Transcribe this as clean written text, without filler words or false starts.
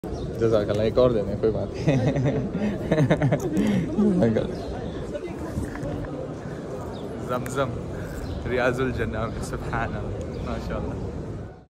जज़ाकल्लाह, एक और देने कोई बात नहीं। ज़मज़म रियाज़ुल जन्नह में, सुभान अल्लाह, माशाअल्लाह।